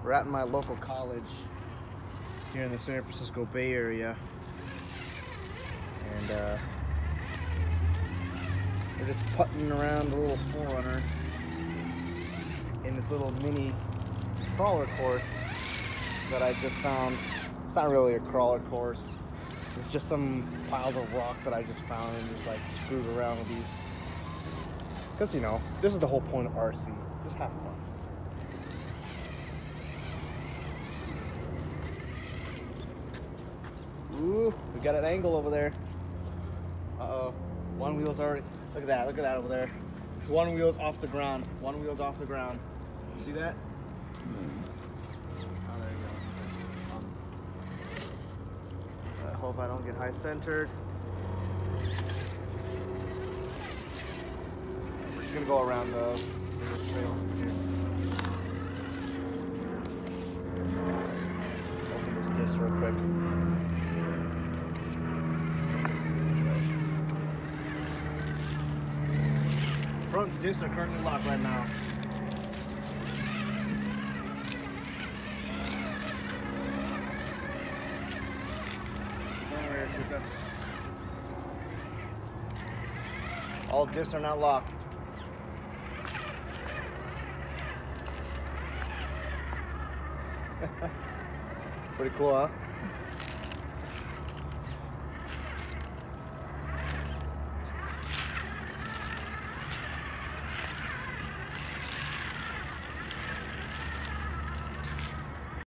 We're at my local college here in the San Francisco Bay Area, and we're just putting around the little 4Runner in this little mini crawler course that I just found. It's not really a crawler course, it's just some piles of rocks that I just found and just like screwed around with these, because you know, this is the whole point of RC, just have fun. Ooh, we got an angle over there. Uh-oh, one wheel's already, look at that over there. One wheel's off the ground, one wheel's off the ground. You see that? Oh, there you go. I hope I don't get high centered. We're just gonna go around the trail here. Open this disc real quick. Front discs are currently locked right now. All discs are not locked. Pretty cool, huh?